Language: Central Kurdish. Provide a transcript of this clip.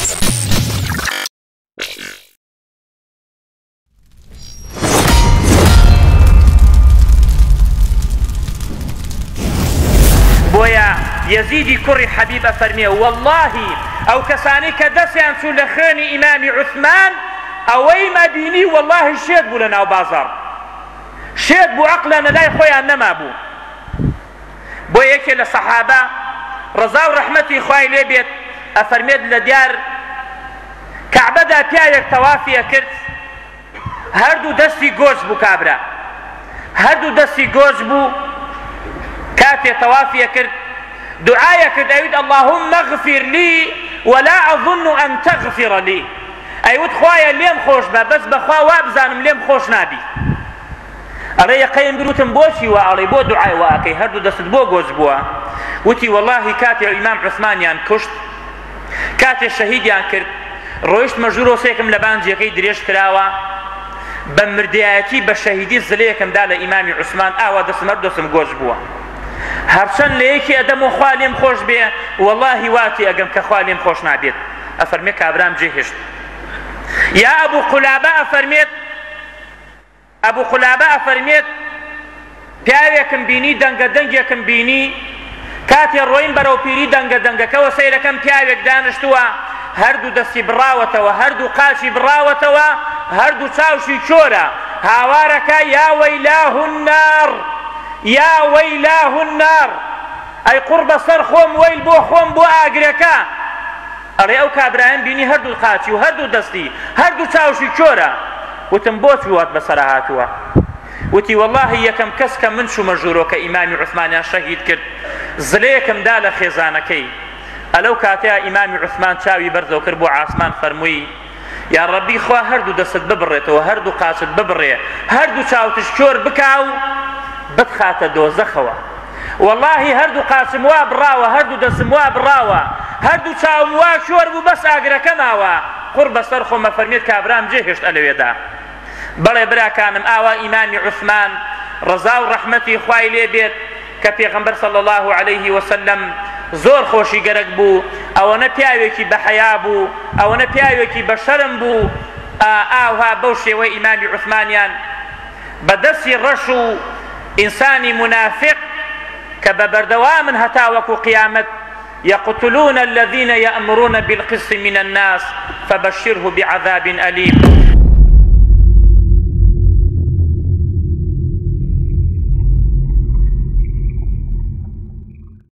بويا يزيدي كري حبيب فرميه والله او كساني كدسيان سو لخيني امام عثمان اوي ما بيني والله الشيد بو لنا وبازار شيد بو عقلنا لا يخويا انما بو بويا كي للصحابه رضا ورحمتي خوي ليبيت افرميد لديار كعبه دا بيايك توافي كرت هردو دستي جوز بو كابرا هردو دستي جوز بو كاتي توافي كرت دعايا كرت أيود اللهم اغفر لي ولا أظن أن تغفر لي أيود خوايا ليم خوش بس بخوا وابزانم ليم خوش نابي أري يقين بروتن بوشي وأري بو دعاي وأكي هردو دست بو جوز بوا وتي والله كاتي الإمام عثمان يان كشت كاتي الشهيد يان كرت رويشت مجرورو سيكم لبانجي كي دريش كراوا بمردياتي بالشهيدي زليكم دال إمام عثمان آوا دست مردوسم جوز بوا هرچن ليكي ادم خواليم خوش بيه والله واتي اقم كخواليم خوش نابيت افرميك ابرام جيهشت يا ابو قلابه افرميت پیاوێکم بینی دەنگە دەنگێکم بینی کاتێ ڕۆین بەرەو پیری دەنگە دەنگەکەوە سەیرەکەم پیاوێک دانیشتووە هەردوو دەستی بڕاوەتەوە هەردوو قاچی بڕاوەتەوە هەردوو چاوشی چۆرە هاوارەکە یا وەیلاه النار يا ويلاه النار أي قرب سر خوم ويل بو خوم بو آقركا أري أو كابراهيم بيني هردو القاتي وهردو دستي هردو تاوشي كورا وتنبوت بوات بسرهاتوا وتي والله يكم كسك من شو مجورو كإمام عثمان شهيد كرد زليكم دال خيزانكي ألو كاتيا إمام عثمان تاوي برزو كربو عاصمان فرموي يا ربي خوا هردو دست ببريت وهردو قاصد ببري هردو تاوتش كور بكاو بدخاتە دۆزەخەوە والله هەردوو قاچم وا بڕاوە هەردوو دەسم وا بڕاوە هەردوو چاوم وا شۆر بوو بەس ئاگرەکە ماوە قڕ بەسەر خۆمە فەرمێت کابرام جێهێشت ئەلەوێدا بەڵێ براکانم ئاوا ئیمامی عوسمان ڕەزا و ڕەحمەتی خوای لێ بێت کە پێغەمبەر صلی الله عليه وسلم زۆر خۆشی گەرەک بوو ئەوەنە پیاوێکی بەحەیا بوو ئەوەنە پیاوێکی بەشەرم بوو ئاوها بەو شێوەی ئیمامی عوسمانیان بەدەستی ڕەش و إنساني منافق كببردوام هتا وكو قيامت يقتلون الذين يأمرون بالقسط من الناس فبشره بعذاب أليم